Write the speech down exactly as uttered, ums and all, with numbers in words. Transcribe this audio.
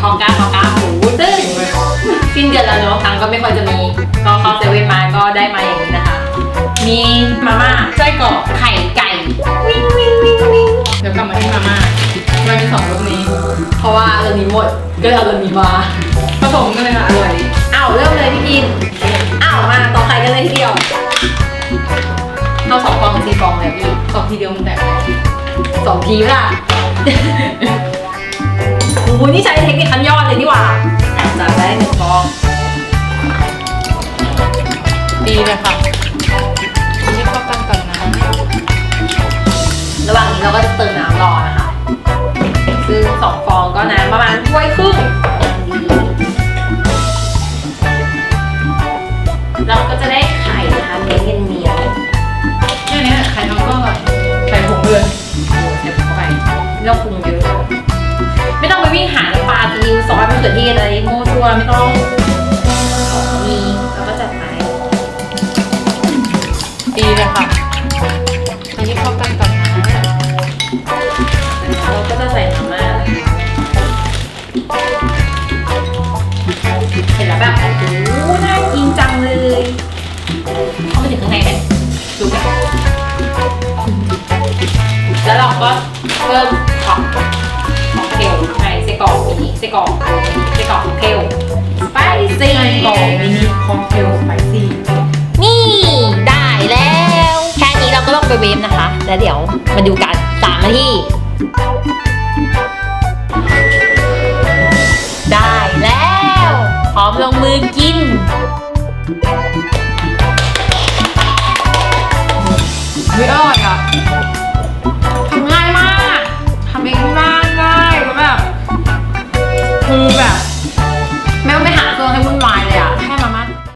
ทองก้าทองก้าหมูซึ่งสิ้นเดือนแล้วเนาะตังก็ไม่ค่อยจะมีก็เข้าเซเว่นมาก็ได้มาอย่างนี้นะคะมีมาม่าไส้กรอกไข่ไก่วิ่งวิ่งวิ่งวิ่งเดี๋ยวกลับมาที่มาม่ามันมีสองรสนี้เพราะว่าเรื่องนี้หมดก็เอาเรื่องนี้มาผสมกันเลยค่ะอร่อยอ้าวเริ่มเลยพี่กินอ้าวมาต่อไข่กันเลยทีเดียวเอาสองฟองสี่ฟองเลยพี่สองทีเดียวมันแตกสองทีล่ะโอ้โหนี่ใช้เทคนิคขั้นยอดเลยนี่หว่าจัดได้หนึ่งฟองดีเลยค่ะนี่เข้ากันก่อนนะระหว่างนี้เราก็จะเติมน้ำรอนะคะซึ่งสองฟองก็น้ำประมาณถ้วยครึ่งเราก็จะได้ไข่นะคะเนียนเนียนแค่นี้ไข่ทองก้อนไข่ผงเลยใส่เข้าไปไม่ต้องปรุงเยอะไม่ต้องไปวิ่งหาน้ำปลาซีอิ๊วซอสมะเขือเทศอะไรโม่ชัวไม่ต้องมีแล้วก็จัดไปดีเลยค่ะอันนี้เข้ากันก่อนนะเราก็จะใส่น้ำมาเห็นแล้วแบบโอ้โหน่ากินจังเลยเข้าไปถึงข้างในไหมดูไหมแล้วเราก็เพิ่มของของเคลในไส้กรอกมินิไส้กรอกไส้กรอกเคลสไปซี่ไส้กรอกมินิของเคลสไปซี่นี่ได้แล้วแค่นี้เราก็ต้องไปเวฟนะคะแล้วเดี๋ยวมาดูกันสามนาทีได้แล้วพร้อมลงมือกินไม่อร่อย